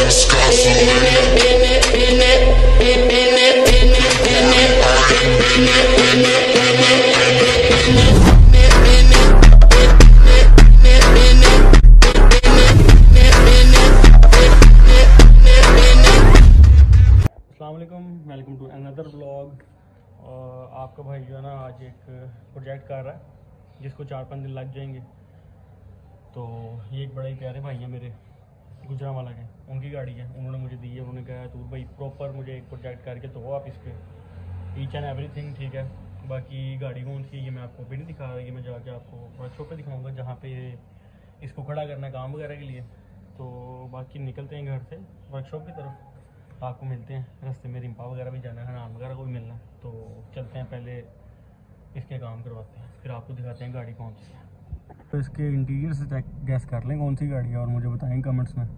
Welcome to another vlog. आपका भाई जो है ना आज एक प्रोजेक्ट कर रहा है जिसको 4-5 दिन लग जाएंगे। तो ये एक बड़ा ही प्यारे भाई हैं मेरे, गुजरांवाला के, उनकी गाड़ी है, उन्होंने मुझे दी है। उन्होंने कहा तो भाई प्रॉपर मुझे एक प्रोजेक्ट करके दो आप इस पर ईच एंड एवरीथिंग, ठीक है। बाकी गाड़ी कौन सी है ये मैं आपको भी नहीं दिखा रहा, ये मैं जाके आपको वर्कशॉप पे दिखाऊंगा जहाँ पे इसको खड़ा करना है काम वगैरह के लिए। तो बाकी निकलते हैं घर से वर्कशॉप की तरफ, आपको मिलते हैं रास्ते में। रिम्पा वगैरह भी जाना है, नाम वगैरह को भी मिलना है, तो चलते हैं पहले इसके काम करवाते हैं, फिर आपको दिखाते हैं गाड़ी कौन सी है। तो इसके इंटीरियर से चेक गैस कर लें कौन सी गाड़ी है और मुझे बताएं कमेंट्स में।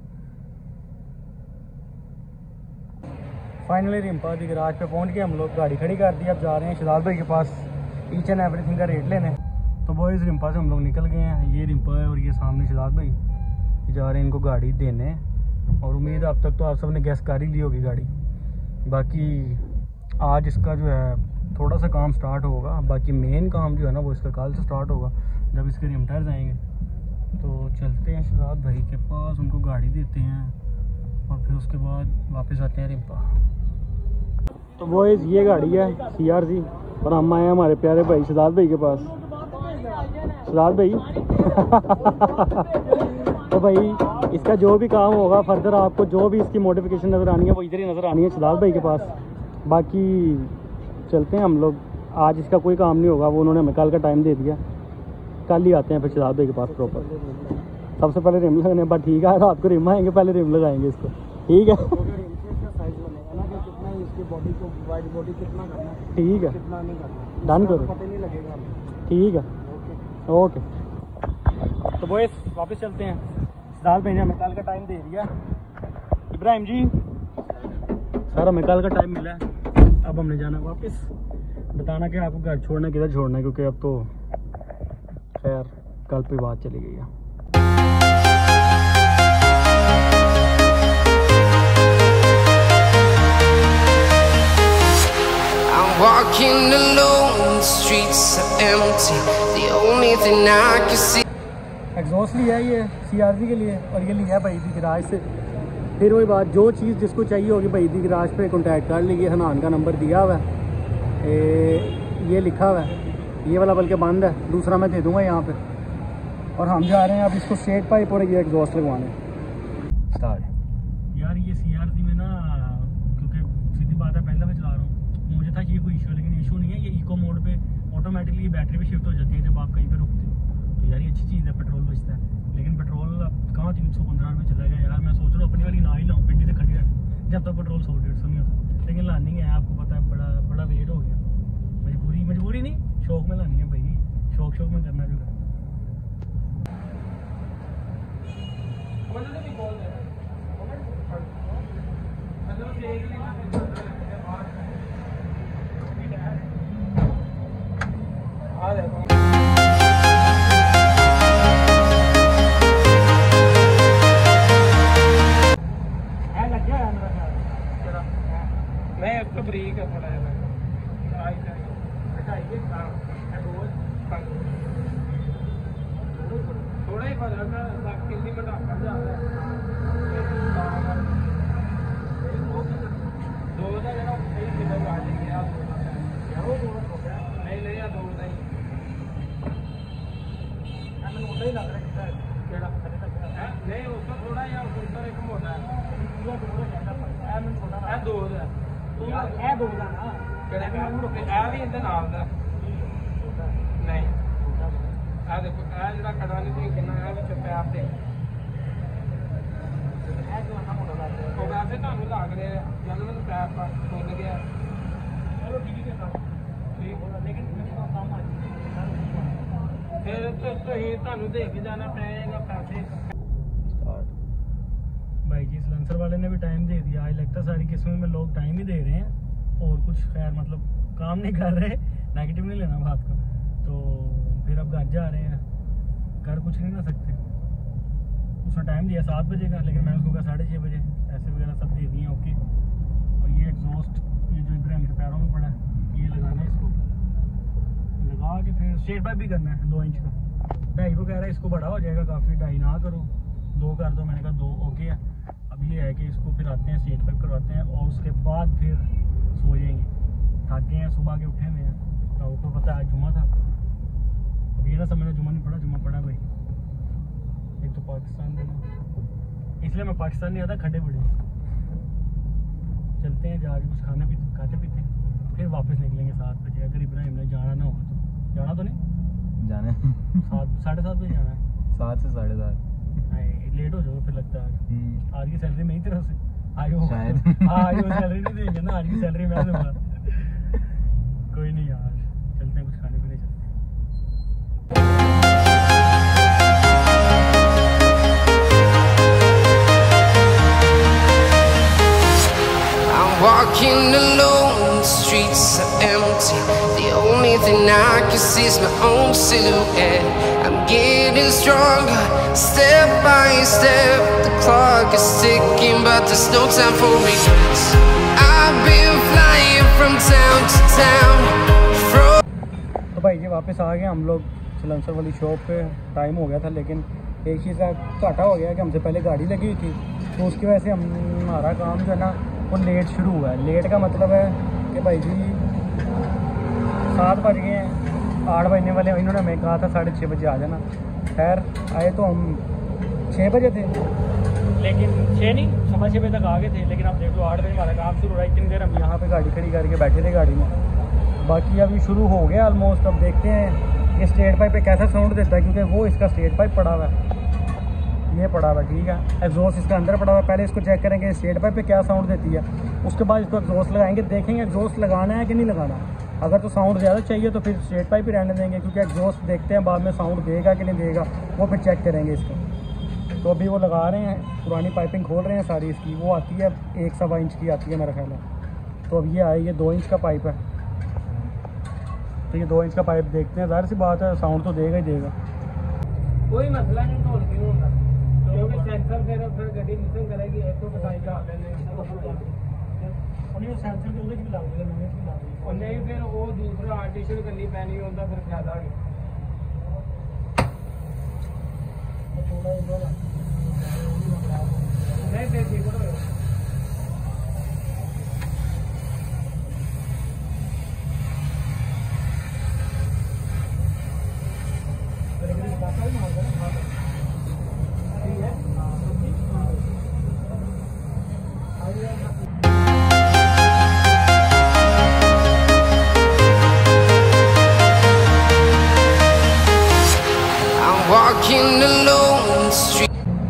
फाइनली रिम्पा की गराज पे पहुंच गए हम लोग, गाड़ी खड़ी कर दी। अब जा रहे हैं शहजाद भाई के पास ईच एंड एवरीथिंग का रेट लेने। तो बॉयज़ रिम्पा से हम लोग निकल गए हैं, ये रिम्पा है और ये सामने शहजाद भाई जा रहे हैं इनको गाड़ी देने। और उम्मीद अब तक तो आप सब ने गैस कर ही ली होगी गाड़ी। बाकी आज इसका जो है थोड़ा सा काम स्टार्ट होगा, बाकी मेन काम जो है ना वो इसका कल से स्टार्ट होगा जब इसके रिम टायर आएंगे। तो चलते हैं शहजाद भाई के पास, उनको गाड़ी देते हैं और फिर उसके बाद वापस आते हैं रिम्पा। तो बॉयज़ ये गाड़ी है CRZ और हम आए हैं हमारे प्यारे भाई शहजाद भाई के पास। शहजाद भाई तो भाई इसका जो भी काम होगा फर्दर, आपको जो भी इसकी मॉडिफिकेशन नज़र आनी है वो इधर ही नज़र आनी है शहजाद भाई के पास। बाकी चलते हैं हम लोग, आज इसका कोई काम नहीं होगा, वो उन्होंने हमें कल का टाइम दे दिया, कल ही आते हैं फिर शहजाद भाई के पास प्रॉपर। सबसे पहले रिम लगाने, बट ठीक है रात को रिम आएंगे, पहले रिम लगाएंगे इसको, ठीक है। ठीक है, डन करो, ठीक है, ओके। तो बॉयस वापस चलते हैं, शहजाद भाई ने हमें कल का टाइम दे दिया। इब्राहिम जी सर हमें कल का टाइम मिला है, अब हमने जाना वापस। बताना कि आपको घर छोड़ना किधर छोड़ना है, क्योंकि अब तो खैर कल पे बात चली गई है। Walking alone, the streets are empty. The only thing I can see. Exhaust लिया है ये CRZ के लिए और ये लिया है भाई दी गराज से। फिर वही बात, जो चीज़ जिसको चाहिए होगी भाई दी गराज पे कांटेक्ट कर लीजिए। हनान का नंबर दिया हुआ है, ये लिखा हुआ है, ये वाला बल्कि बंद है, दूसरा मैं दे दूँगा यहाँ पे। और हम जा रहे हैं अब इसको स्ट्रेट पाइप और ये एग्जॉस्ट लगवाने स्टार्ट। यार ये CRZ में ना, क्योंकि सीधी बात है पहले मैं चला रहा हूँ, मुझे था कि ये कोई इशू, लेकिन इशू नहीं है। ये इको मोड पे ऑटोमेटिकली बैटरी भी शिफ्ट हो जाती है जब आप कहीं पे रुकते हो। तो यार ये अच्छी चीज़ है, पेट्रोल बचता है। लेकिन पेट्रोल अब कहाँ 315 रुपये चलेगा यार। मैं सोच रहा हूँ अपनी वाली ना ही लाऊँ, पिंडी से खड़ी रख जब तक पेट्रोल 100-150 नहीं होता। लेकिन लानी है, आपको पता है बड़ा वेट हो गया। मजबूरी नहीं, शौक में लानी है भाई, शौक में करना जो है। मैं इसको ब्रेक है थोड़ा ही फर्क है, बाकी में घटा जा रहा है। दो का जरा सही किलो काट लेंगे आप, नहीं यार दो का ही लग रहा है। नहीं उसका थोड़ा या उसका एक मोटा है, दो है भी इंदे नाल दा नहीं। आ देखो आ जरा खड़ा नहीं थी कितना है भी चप्पे आप दे तो वैसे ਤੁਹਾਨੂੰ ਲੱਗ ਰਿਹਾ ਜਦੋਂ ਮੈਨੂੰ ਪੈਪ ਖੁੱਲ ਗਿਆ। ਚਲੋ ਠੀਕ ਹੈ ਸਰ, ਠੀਕ ਹੋਣਾ, ਲੇਕਿਨ ਮੇਰਾ ਕੰਮ ਆ ਫਿਰ ਤੁਸੀਂ ਤੁਹਾਨੂੰ ਦੇ ਕੇ ਜਾਣਾ ਪਏਗਾ पैसे। भाई जी सलेंसर वाले ने भी टाइम दे दिया। आज लगता है सारी किस्मों में लोग टाइम ही दे रहे हैं और कुछ खैर मतलब काम नहीं कर रहे। नेगेटिव नहीं लेना बात को। तो फिर अब घर जा रहे हैं, कर कुछ नहीं ना सकते। उसने टाइम दिया 7 बजे का, लेकिन मैंने उसको कहा 6:30 बजे, ऐसे पैरों में पड़ा है। ये लगाना है इसको, लगा के फिर स्ट्रेट पाइप भी करना है 2 इंच का। 2.5 को कह रहा है इसको बड़ा हो जाएगा काफ़ी, 2.5 ना करो 2 कर दो। मैंने कहा 2 ओके है। अब ये है कि इसको फिर आते हैं स्ट्रेट पाइप करवाते हैं और उसके बाद फिर सो जाएंगे। थके हैं, सुबह के उठे हुए हैं, तो आपको पता है आज जुम्मा था। अब ये ना समझना जुम्मा नहीं पड़ा, जुम्मा पड़ा भाई। एक तो पाकिस्तान देना, इसलिए मैं पाकिस्तान नहीं आता, खड्डे बड़े। चलते हैं जाके कुछ खाते पीते हैं, फिर वापस निकलेंगे 7 बजे। अगर इब्राहिम ने जाना ना हो तो जाना तो नहीं, जाना 7-7:30 बजे जाना है। 7 से 7:30 लेट हो जाओगे फिर लगता है। आज की सैलरी मेरी तरफ से आयो शायद। आज वो सैलरी नहीं देंगे ना, आज की सैलरी मैं दूंगा। कोई नहीं यार, चलते हैं कुछ खाने पीने चलते हैं। I'm walking alone, the streets are empty. The only thing I can see is my own silhouette. I'm getting stronger, step by step. The clock is ticking, but there's no time for regrets. I've been flying from town to town. तो भाई ये वापस आ गए हम लोग सलंसर वाली shop पे। Time हो गया था, लेकिन एक चीज़ का घाटा हो गया कि हमसे पहले गाड़ी लगी हुई थी, तो उसकी वजह से हमारा काम जो है ना वो लेट शुरू हुआ है। लेट का मतलब है कि भाई जी 7 बज गए हैं, 8 बजने वाले। इन्होंने हमें कहा था 6:30 बजे आ जाना। खैर आए तो हम 6 बजे थे, लेकिन 6 नहीं 6:15 बजे तक आ गए थे। लेकिन अब देख लो 8 बजे हमारा काम शुरू हो रहा है। इतनी देर हम यहाँ पे गाड़ी खड़ी करके बैठे थे गाड़ी में। बाकी अभी शुरू हो गया ऑलमोस्ट। अब देखते हैं कि स्ट्रेट पाइप पे कैसा साउंड देता है, क्योंकि वो इसका स्ट्रेट पाइप पड़ा हुआ है, ये पड़ा हुआ है, ठीक है। एग्जॉस्ट इसके अंदर पड़ा हुआ है। पहले इसको चेक करेंगे स्ट्रेट पाइप पे क्या साउंड देती है, उसके बाद इसको एग्जॉस्ट लगाएंगे, देखेंगे एग्जॉस्ट लगाना है कि नहीं लगाना। अगर तो साउंड ज़्यादा चाहिए तो फिर स्ट्रेट पाइप ही रहने देंगे, क्योंकि एग्जॉस्ट देखते हैं बाद में साउंड देगा कि नहीं देगा, वो फिर चेक करेंगे इसको। तो अभी वो लगा रहे हैं, पुरानी पाइपिंग खोल रहे हैं सारी इसकी। वो आती है 1-1.25 इंच की आती है मेरा ख्याल है। तो अब ये आए, ये 2 इंच का पाइप है। तो ये 2 इंच का पाइप देखते हैं, ज़ाहिर सी बात है साउंड तो देगा ही देगा। कोई मसला नहीं, ढोल क्यों होगा, क्योंकि सेंसर फिर गड्डी मिसिंग करेगी। एक तो बताई जा सेंसर भी और नहीं फिर वो दूसरा आर्टिफिशियल करनी पैनी होता, फिर फायदा नहीं। नहीं फिर ठीक हो। I'm walking alone in the street.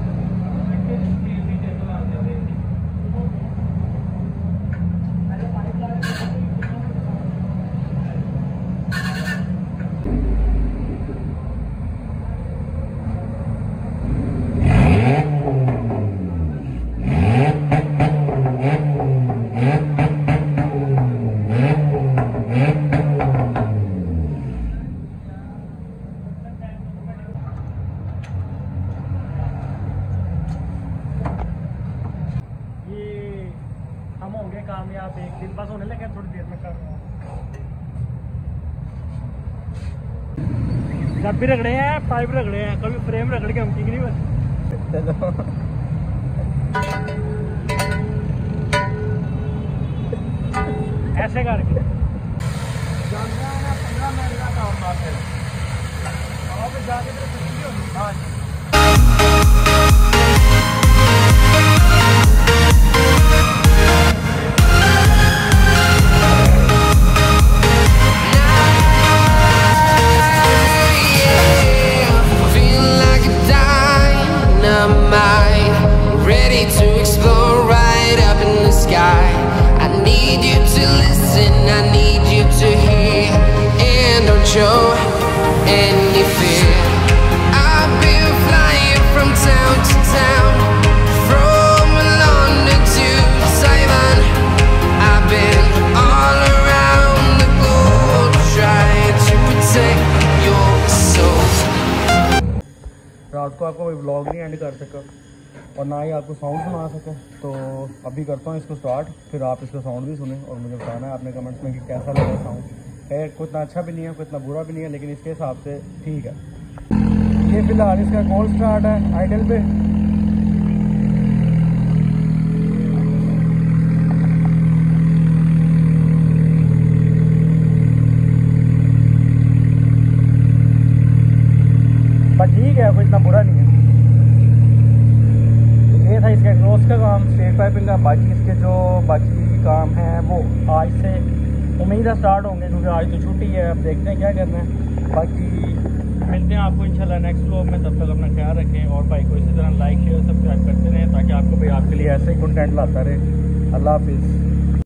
हम होंगे कामयाब एक दिन, बस होने लगे थोड़ी देर में कर रहा हूँ। जब भी रगड़े हैं पाइप रगड़े हैं, कभी फ्रेम रगड़ के हम ठीक नहीं बस। ऐसे करके जानना है ना 15 मिनट का काम बात है। और जाके तो कुछ नहीं होगी। हाँ ready to explore right up in the sky. I need you to listen, I need you to hear, and don't show any fear. I've been flying from town to town, from London to Taiwan. I've been all around the globe trying to protect your soul. रात को आपको कोई vlog नहीं and कर सका, और ना ही आपको साउंड सुना सके। तो अभी करता हूँ इसको स्टार्ट, फिर आप इसका साउंड भी सुने और मुझे बताना है आपने कमेंट्स में कि कैसा लगा साउंड। है कोई इतना अच्छा भी नहीं है, कोई इतना बुरा भी नहीं है, लेकिन इसके हिसाब से ठीक है। ये फिलहाल इसका कॉल स्टार्ट है आइडल पे। पर ठीक है, कोई इतना बुरा नहीं है। ये था इसका एग्जॉस्ट का काम, स्ट्रेट पाइपिंग का। बाकी इसके जो बाकी काम है वो आज से उम्मीद है स्टार्ट होंगे, क्योंकि आज तो छुट्टी है। अब देखते हैं क्या करना है। बाकी मिलते हैं आपको इंशाल्लाह नेक्स्ट व्लॉग में। तब तक अपना ख्याल रखें और भाई को इसी तरह लाइक शेयर सब्सक्राइब करते रहें, ताकि आपको भाई आपके लिए ऐसे ही कंटेंट लाता रहे। अल्लाह हाफिज़।